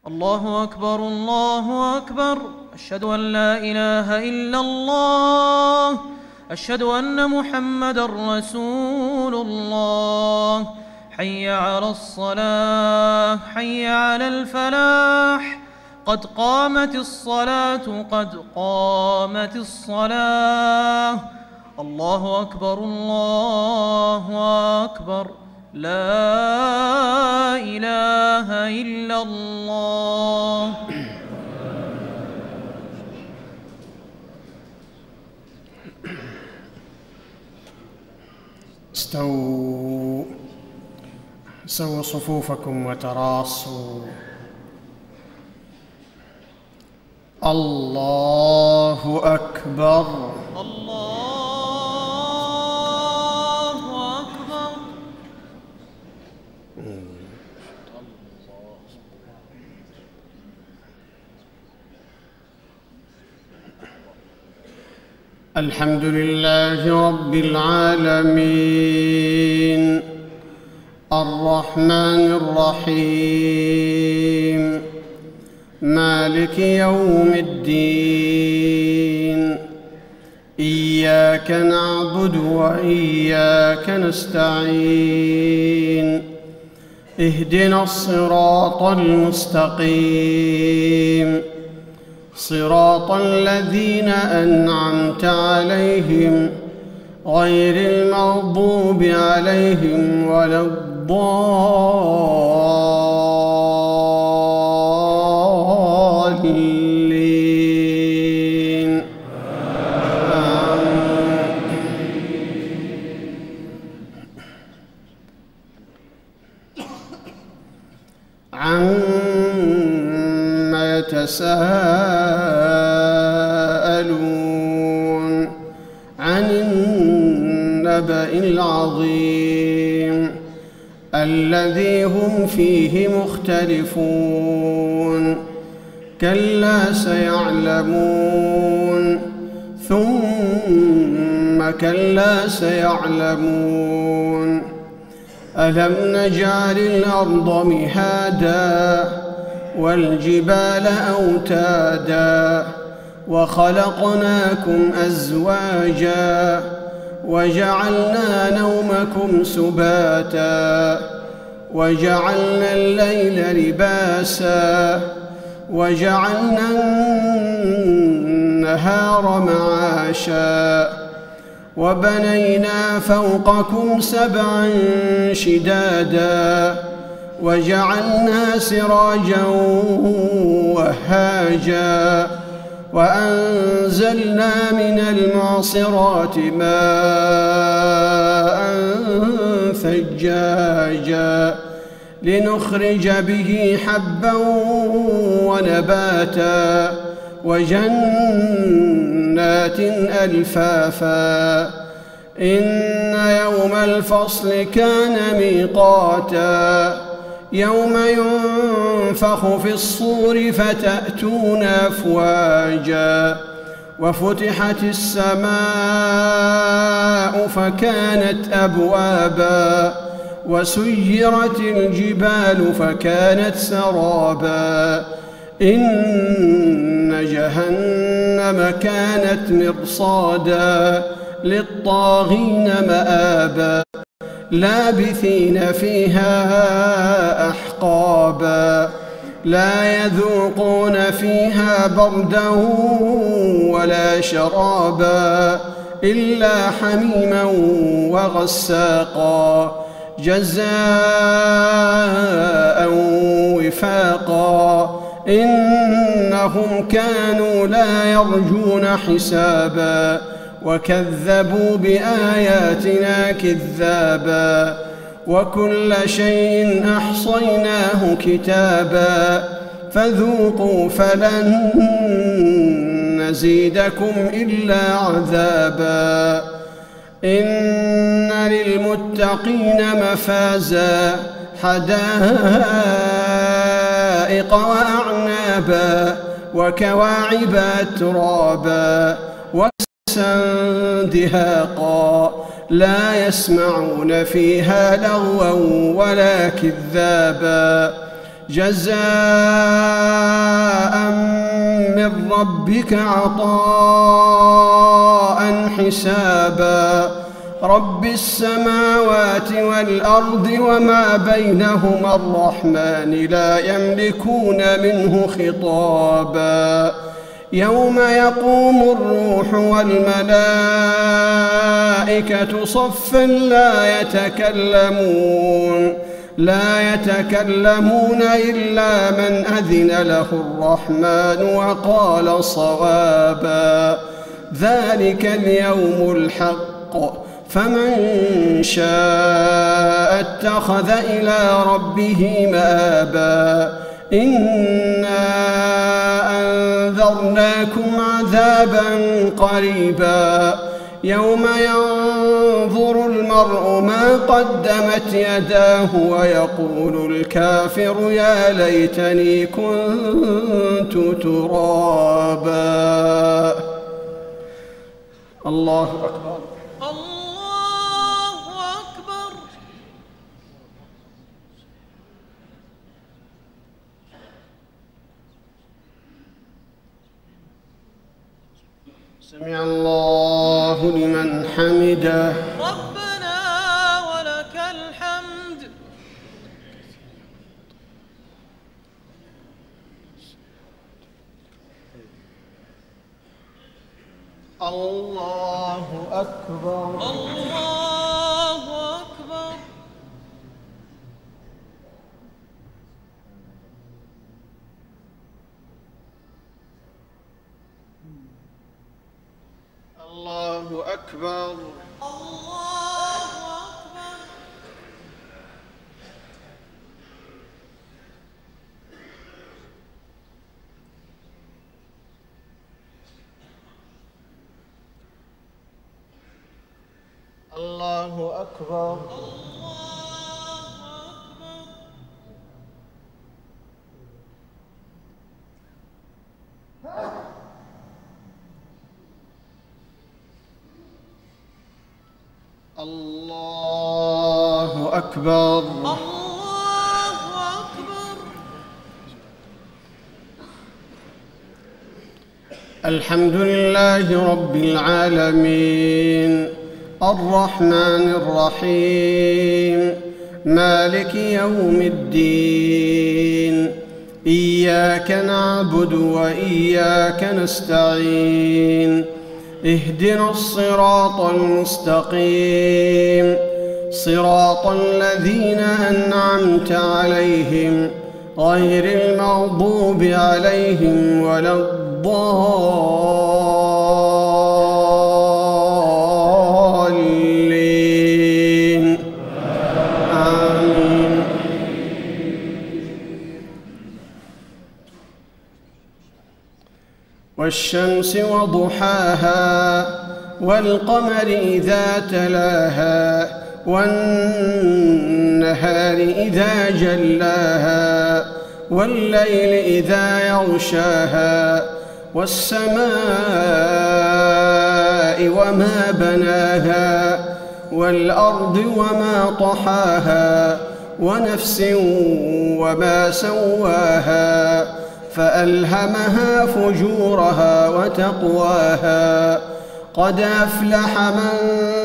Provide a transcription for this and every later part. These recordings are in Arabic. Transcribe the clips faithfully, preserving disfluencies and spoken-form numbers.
الله أكبر الله أكبر. أشهد أن لا إله إلا الله. أشهد أن محمدًا رسول الله. حي على الصلاة حي على الفلاح. قد قامت الصلاة قد قامت الصلاة. الله أكبر الله أكبر. لا إله إلا الله. استووا سووا صفوفكم وتراصوا. الله أكبر. الله أكبر. الحمد لله رب العالمين الرحمن الرحيم مالك يوم الدين. إياك نعبد وإياك نستعين. اهدنا الصراط المستقيم صراط الذين أنعمت عليهم غير المغضوب عليهم ولا الضالين. عما يتساءلون عن النبأ العظيم الذي هم فيه مختلفون. كلا سيعلمون ثم كلا سيعلمون. ألم نجعل الأرض مهادا والجبال أوتادا وخلقناكم أزواجا وجعلنا نومكم سباتا وجعلنا الليل لباسا وجعلنا النهار معاشا وبنينا فوقكم سبعا شدادا وجعلنا سراجا وهاجا وأنزلنا من المعصرات ماء ثجاجا لنخرج به حبا ونباتا وجنات ألفافا. إن يوم الفصل كان ميقاتا يوم ينفخ في الصور فتأتون أفواجا وفتحت السماء فكانت أبوابا وسيرت الجبال فكانت سرابا. إن جهنم كانت مرصادا للطاغين مآبا لابثين فيها أحقابا لا يذوقون فيها بردا ولا شرابا إلا حميما وغساقا جزاء وفاقا. إنهم كانوا لا يرجون حسابا وكذبوا بآياتنا كذابا وكل شيء أحصيناه كتابا فذوقوا فلن نزيدكم إلا عذابا. إن للمتقين مفازا حدائق وأعنابا وكواعب أترابا وسندهاقا لا يسمعون فيها لغوا ولا كذابا جزاء من ربك عطاء حسابا رب السماوات والأرض وما بينهما الرحمن لا يملكون منه خطابا يوم يقوم الروح والملائكة صفا لا يتكلمون لا يتكلمون إلا من أذن له الرحمن وقال صوابا ذلك اليوم الحق فمن شاء اتخذ إلى ربه مآبا إنا أنذرناكم عذابا قريبا يوم ينظر المرء ما قدمت يداه ويقول الكافر يا ليتني كنت ترابا. الله أكبر. الله أكبر. سمع الله لمن حمده. ربنا ولك الحمد. الله أكبر. الله أكبر. الله أكبر. الله أكبر. الله أكبر. الله أكبر. الله أكبر. الحمد لله رب العالمين الرحمن الرحيم مالك يوم الدين إياك نعبد وإياك نستعين اهدنا الصراط المستقيم صراط الذين أنعمت عليهم غير المغضوب عليهم ولا الضالين آمين. والشمس وضحاها والقمر إذا تلاها والنهار إذا جلاها والليل إذا يغشاها والسماء وما بناها والأرض وما طحاها ونفس وما سواها فألهمها فجورها وتقواها قد أفلح من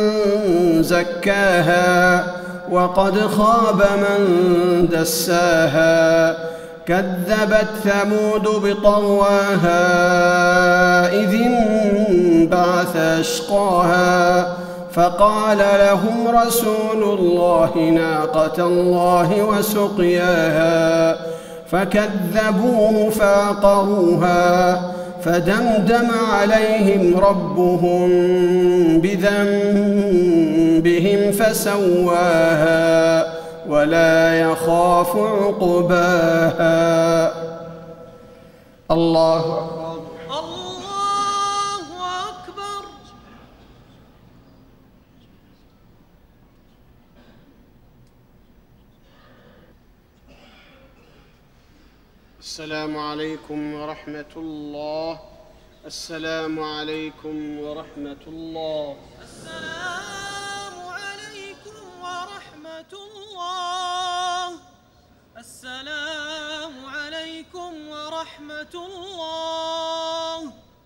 زكاها وقد خاب من دساها كذبت ثمود بطغواها إذ انبعث أشقاها فقال لهم رسول الله ناقة الله وسقياها فكذبوه فعقروها فدمدم عليهم ربهم بذنبهم فسواها ولا يخاف عقباها. الله أكبر. الله أكبر. السلام عليكم ورحمة الله. السلام عليكم ورحمة الله. السلام عليكم ورحمة الله. السلام عليكم ورحمة الله.